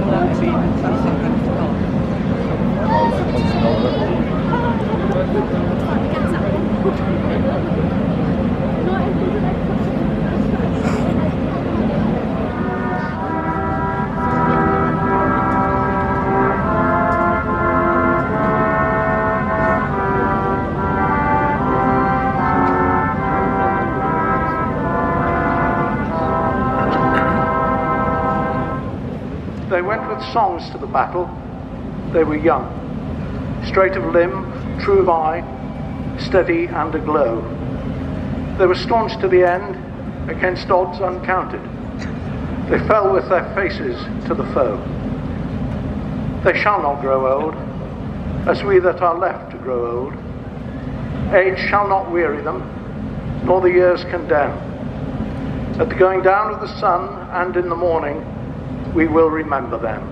They went with songs to the battle. They were young, straight of limb, true of eye, steady and aglow. They were staunch to the end, against odds uncounted. They fell with their faces to the foe. They shall not grow old, as we that are left to grow old. Age shall not weary them, nor the years condemn. At the going down of the sun and in the morning, we will remember them.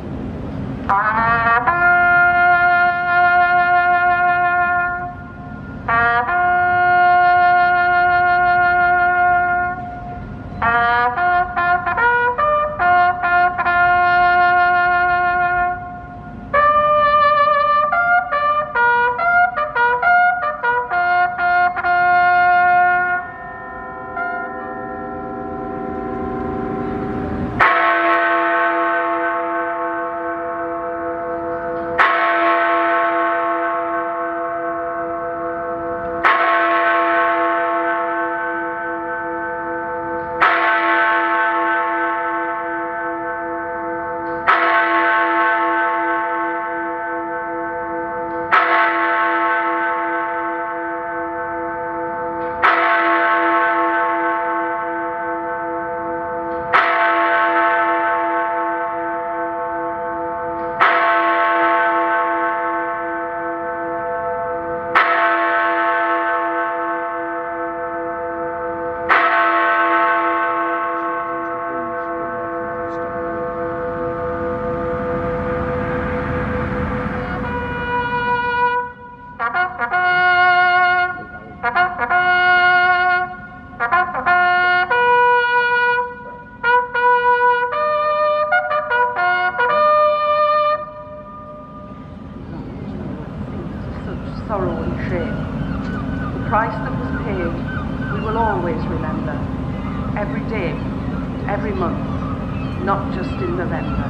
Sorrow and shame. The price that was paid, we will always remember. Every day, every month, not just in November.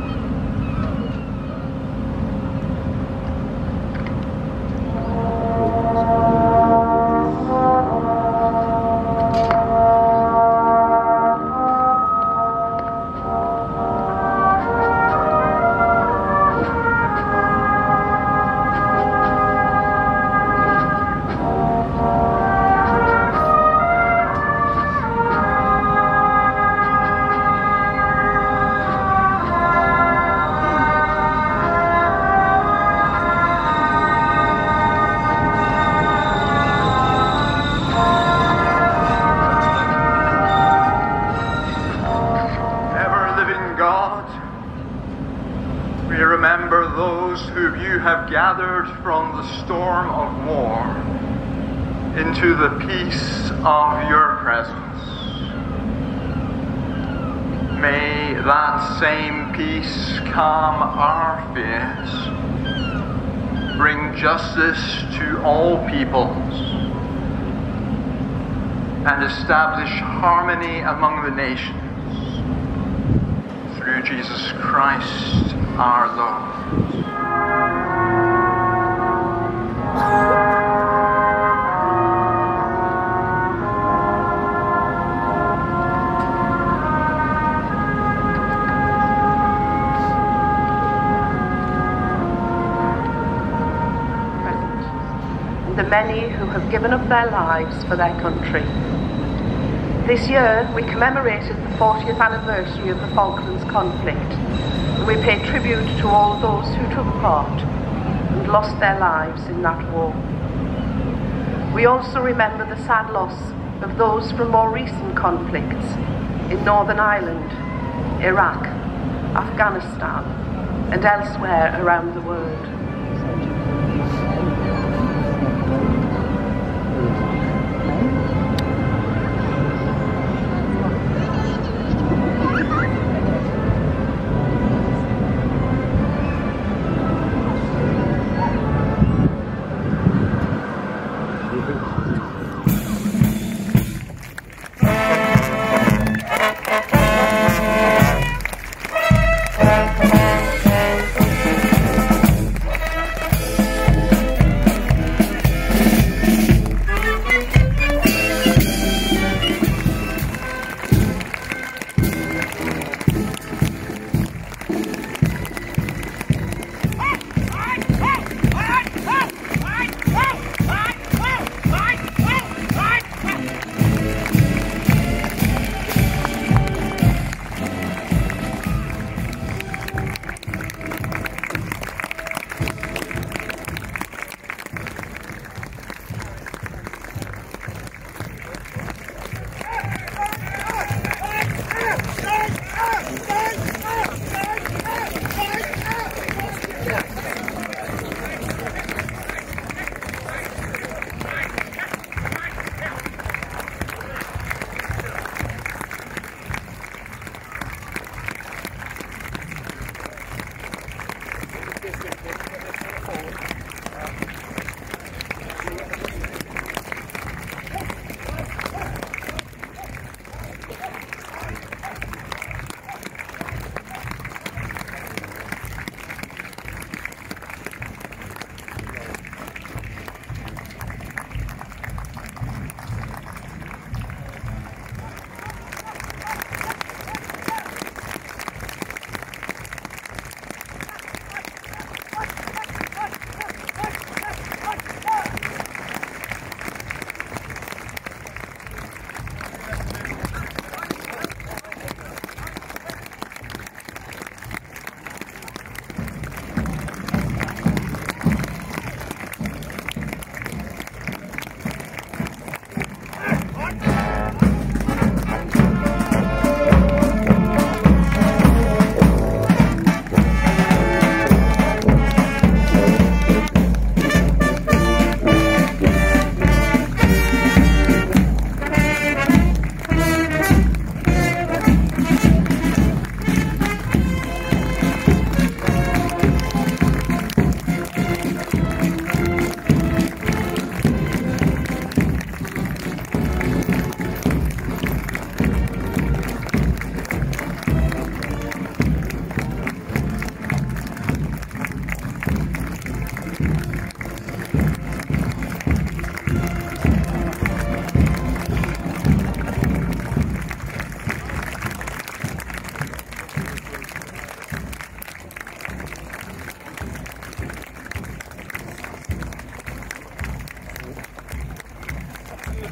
We remember those whom you have gathered from the storm of war into the peace of your presence. May that same peace calm our fears, bring justice to all peoples, and establish harmony among the nations. Through Jesus Christ our Lord. The many who have given up their lives for their country. This year we commemorated the 40th anniversary of the Falklands conflict, and we pay tribute to all those who took part and lost their lives in that war. We also remember the sad loss of those from more recent conflicts in Northern Ireland, Iraq, Afghanistan, and elsewhere around the world.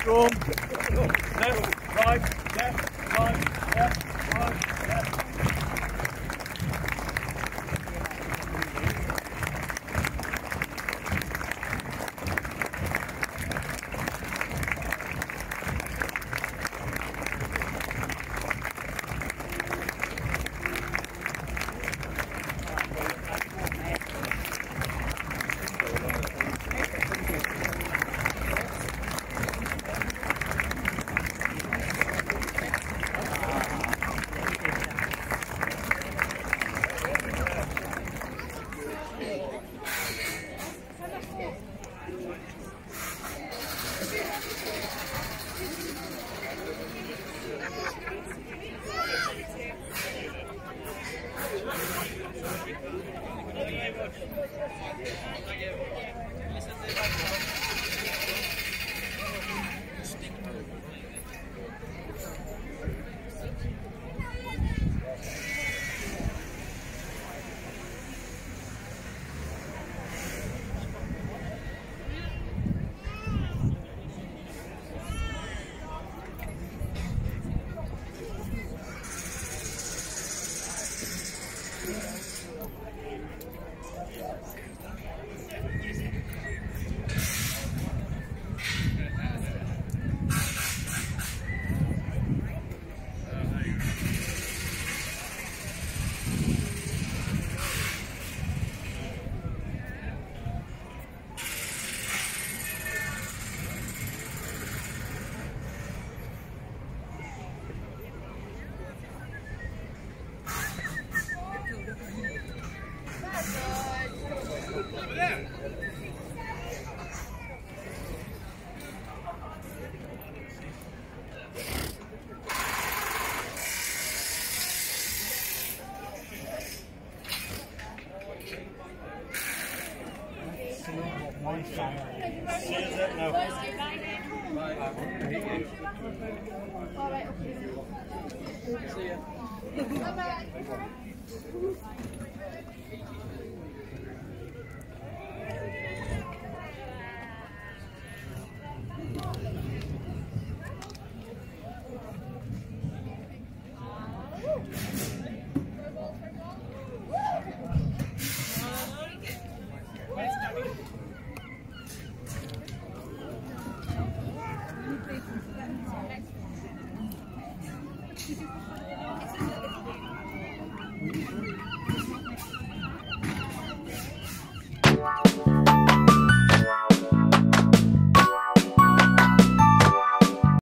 Strong. Left, right, left, right, left, right, left. Thank you.